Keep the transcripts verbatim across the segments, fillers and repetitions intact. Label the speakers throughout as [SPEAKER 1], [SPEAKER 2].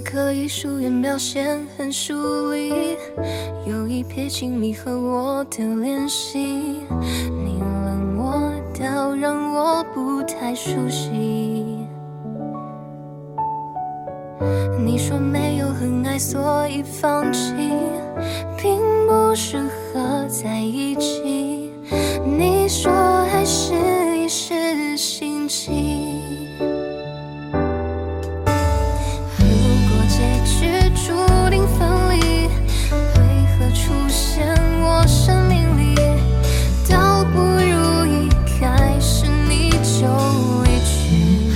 [SPEAKER 1] 你可以疏远表现很疏离，有一撇亲密和我的联系，你冷漠到让我不太熟悉。你说没有很爱所以放弃，并不适合在一起。你说爱是一时兴起，注定分离，为何出现我生命里？倒不如一开始你就离去，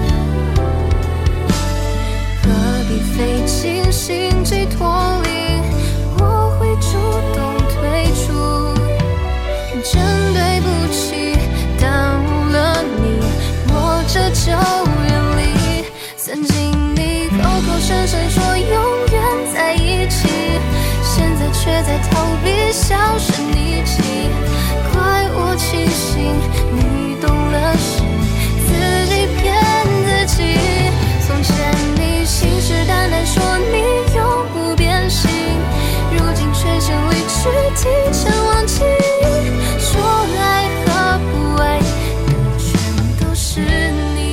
[SPEAKER 1] 何必费尽心机脱离？我会主动退出，真对不起，耽误了你，我这就远离。曾经你口口声声说永远在一起，现在却在逃避消失匿迹，怪我清醒，你懂了是自己骗自己。从前你信誓旦旦说你永不变心，如今却千里去提前忘记，说爱和不爱的全都是你。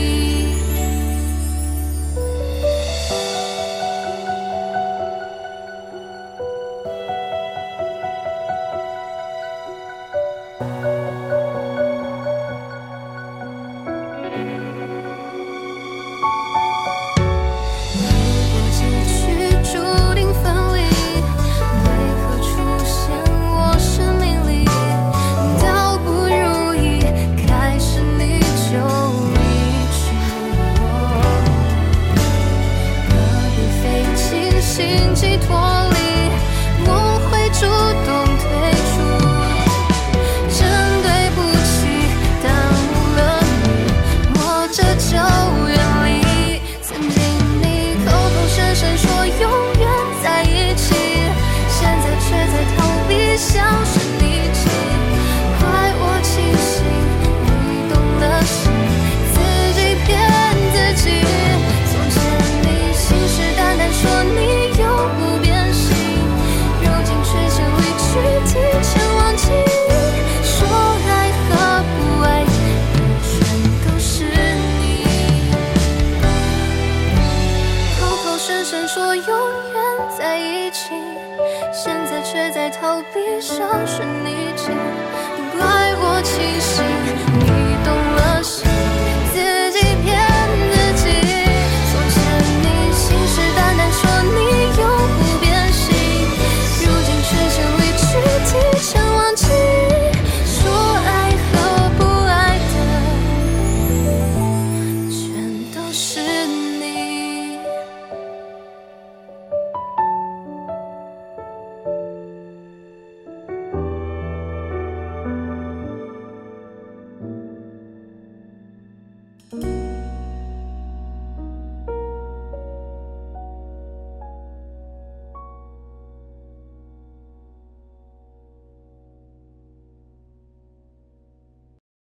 [SPEAKER 1] 心机脱离，我会主动退出，真对不起，耽误了你，我这就远离。曾经你口口声声说永远在一起，现在却在逃避消失匿迹，怪我清醒，你懂了是自己骗自己。从前你信誓旦旦说你提前忘记，说爱和不爱的全都是你，口口声声说永远在一起，现在却在逃避消失匿迹，怪我清醒。